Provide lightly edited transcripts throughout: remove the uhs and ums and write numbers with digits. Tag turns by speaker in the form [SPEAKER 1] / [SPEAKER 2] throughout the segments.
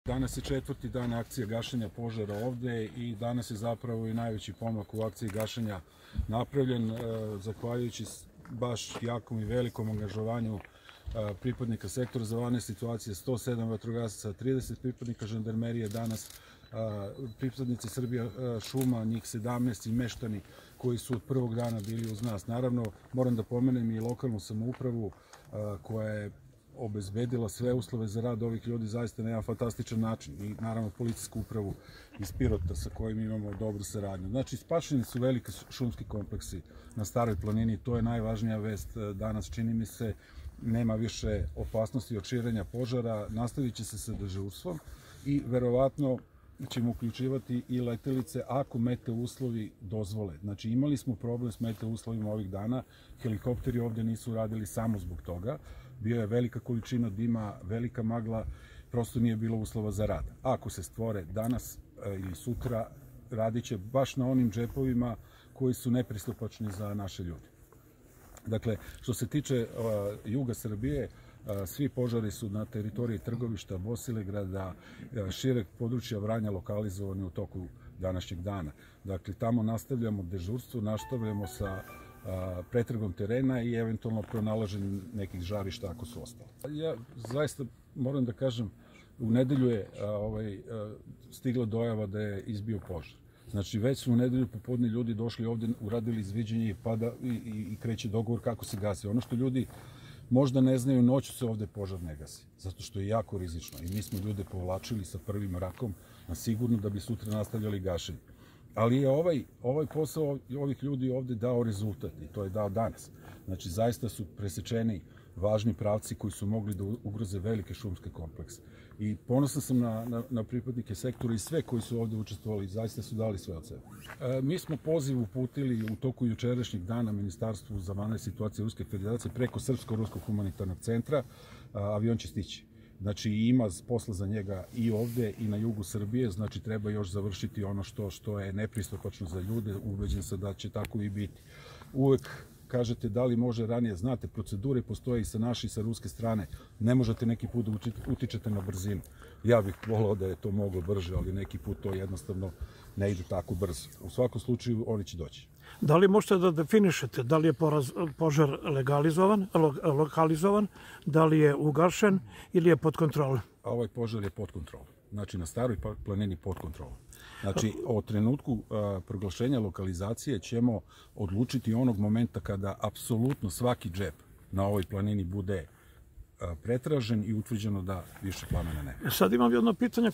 [SPEAKER 1] Danas je 4. dan akcije gašenja požara ovde i danas je zapravo i najveći pomak u akciji gašenja napravljen, zahvaljujući baš jakom i velikom angažovanju pripadnika sektora za vanredne situacije, 107 vatrogasaca, 30 pripadnika žandarmerije danas, pripadnici Srbija šuma, njih 17 i meštani koji su od prvog dana bili uz nas. Naravno, moram da pomenem i lokalnu samoupravu koja je obezbedila sve uslove za rad ovih ljudi zaista na jedan fantastičan način i naravno policijsku upravu iz Pirota sa kojim imamo dobru saradnju. Znači, spašeni su veliki šumski kompleksi na Staroj planini, to je najvažnija vest danas, čini mi se, nema više opasnosti od širenja požara, nastavit će se sa dežurstvom i verovatno ćemo uključivati i letelice ako meteo uslovi dozvole. Znači, imali smo problem s meteo uslovima ovih dana, helikopteri ovde nisu radili samo zbog toga, bio je velika količina dima, velika magla, prosto nije bilo uslova za rad. Ako se stvore danas ili sutra, radit će baš na onim džepovima koji su nepristupačni za naše ljude. Dakle, što se tiče juga Srbije, svi požari su na teritoriji Trgovišta, Bosilegrada, šireg područja Vranja lokalizovani u toku današnjeg dana. Dakle, tamo nastavljamo dežurstvo, nastavljamo sa pretragom terena i eventualno pronalaženjem nekih žarišta ako su ostale. Ja zaista moram da kažem, u nedelju je stigla dojava da je izbio požar. Znači, već su u nedelju popodne ljudi došli ovde, uradili izviđenje i kreće dogovor kako se gasi. Ono što ljudi možda ne znaju, noću se ovde požar ne gasi, zato što je jako rizično i mi smo ljude povlačili sa prvim rakom na sigurno da bi sutra nastavljali gašenje. Ali je ovaj posao ovih ljudi ovde dao rezultat i to je dao danas. Znači, zaista su presečeni važni pravci koji su mogli da ugroze velike šumske komplekse. I ponosan sam na pripadnike sektora i sve koji su ovde učestvovali, zaista su dali sve od sebe. Mi smo poziv uputili u toku jučerašnjeg dana Ministarstvu za vanredne situacije Ruske federacije preko Srpsko-ruskog humanitarnog centra, avion će stići. Znači, ima posla za njega i ovde i na jugu Srbije, znači treba još završiti ono što je nepristupačno za ljude, ubeđen sam da će tako i biti. Uvek kažete da li može ranije, znate, procedure postoje i sa naše i sa ruske strane, ne možete neki put da utičete na brzinu. Ja bih volao da je to moglo brže, ali neki put to jednostavno ne ide tako brzo. U svakom slučaju oni će doći.
[SPEAKER 2] Da li možete da definišete da li je požar lokalizovan, da li je ugašen ili je pod kontrolom?
[SPEAKER 1] Ovaj požar je pod kontrolom. Znači, na Staroj planini pod kontrolom. Znači, o trenutku proglašenja lokalizacije ćemo odlučiti onog momenta kada apsolutno svaki džep na ovoj planini bude pretražen i utvrđeno da više plamena nema.
[SPEAKER 2] Sad imam jedno pitanje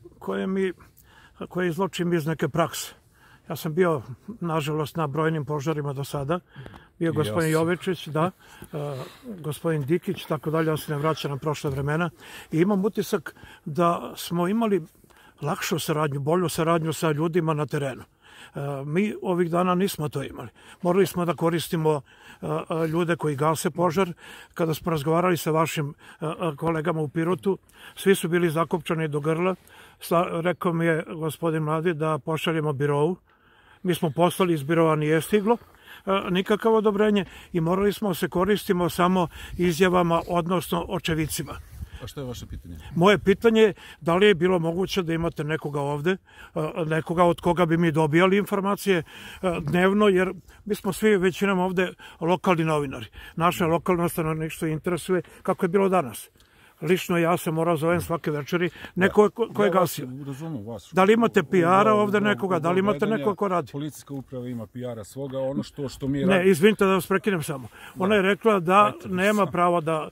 [SPEAKER 2] koje izločim iz neke prakse. Ja sam bio, nažalost, na brojnim požarima do sada. Bio gospodin Jovičić, da, gospodin Dikić, tako dalje, ja se ne vraćam na prošle vremena. I imam utisak da smo imali lakšu saradnju, bolju saradnju sa ljudima na terenu. Mi ovih dana nismo to imali. Morali smo da koristimo ljude koji gase požar. Kada smo razgovarali sa vašim kolegama u Pirotu, svi su bili zakopčani do grla. Rekao mi je gospodin Mladi da pošaljemo birovu. Mi smo poslali, iz birova nije stiglo nikakav odobrenje i morali smo se koristimo samo izjavama, odnosno očevicima.
[SPEAKER 1] A što je vaše pitanje?
[SPEAKER 2] Moje pitanje je da li je bilo moguće da imate nekoga ovde, nekoga od koga bi mi dobijali informacije dnevno, jer mi smo svi većinom ovde lokalni novinari. Naše lokalno stanovništvo interesuje kako je bilo danas. Lično ja se morao zovem svake večeri neko ko je gasio. Da li imate PR-a ovde nekoga? Da li imate neko ko radi?
[SPEAKER 1] Policijska uprava ima PR-a svoga, ono što mi radimo.
[SPEAKER 2] Ne, izvinite da vas prekinem samo. Ona je rekla da nema pravo da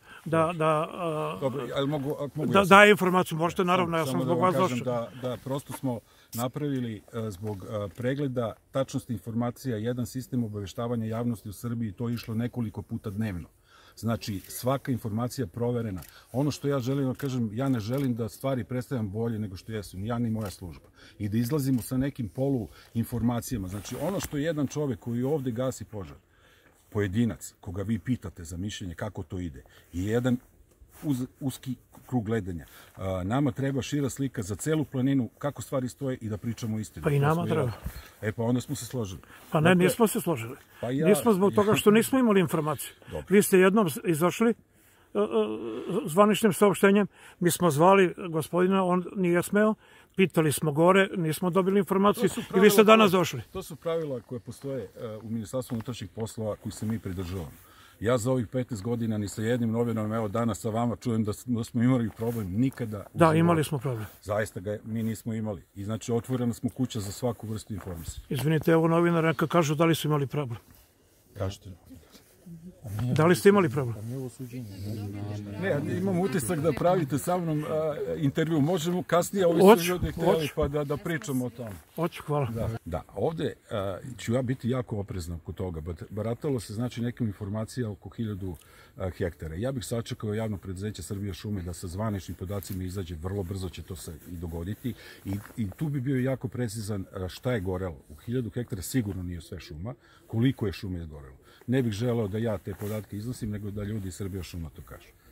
[SPEAKER 2] daje informaciju. Možete, naravno, ja sam zbog vas došao.
[SPEAKER 1] Da prosto smo napravili zbog pregleda tačnosti informacija jedan sistem obaveštavanja javnosti u Srbiji, to je išlo nekoliko puta dnevno. Znači, svaka informacija proverena. Ono što ja želim da kažem, ja ne želim da stvari predstavljam bolje nego što jesu, ni ja ni moja služba. I da izlazimo sa nekim poluinformacijama. Znači, ono što jedan čovek koji ovde gasi požar, pojedinac, koga vi pitate za mišljenje kako to ide, je jedan uski krug gledanja. Nama treba šira slika za celu planinu, kako stvari stoje i da pričamo istinu.
[SPEAKER 2] Pa i nama treba.
[SPEAKER 1] Pa onda smo se složili.
[SPEAKER 2] Pa ne, nismo se složili. Nismo zbog toga što nismo imali informaciju. Vi ste jednom izašli zvaničnim saopštenjem. Mi smo zvali gospodina, on nije smeo, pitali smo gore, nismo dobili informaciju i vi ste danas došli.
[SPEAKER 1] To su pravila koje postoje u Ministarstvu unutrašnjih poslova koji se mi pridržavamo. Ja za ovih 15 godina ni sa jednim novinarom, evo danas sa vama čujem da smo imali problem nikada.
[SPEAKER 2] Da, imali smo problem.
[SPEAKER 1] Zaista ga mi nismo imali. I znači otvorena smo kuća za svaku vrstu informacije.
[SPEAKER 2] Izvinite, evo novinar neka kažu da li su imali problem.
[SPEAKER 1] Kažete.
[SPEAKER 2] Da li ste imali problem?
[SPEAKER 1] Ne, imam utisak da pravite sa mnom intervju. Možemo kasnije, ovi su ljudi htjeli pa da pričamo o tome.
[SPEAKER 2] Hoću, hvala.
[SPEAKER 1] Da, ovde ću ja biti jako oprezan kod toga. Baratalo se znači nekim informacija oko 1000 hektara. Ja bih sačekao javno preduzeće Srbija šume da sa zvaničnim podacima izađe, vrlo brzo će to se i dogoditi. I tu bi bio jako precizan šta je gorelo. U 1000 hektara sigurno nije sve šuma, koliko je šume izgorelo. Ne bih želeo da ja te podatke iznosim, nego da ljudi iz Srbija šuma to kažu.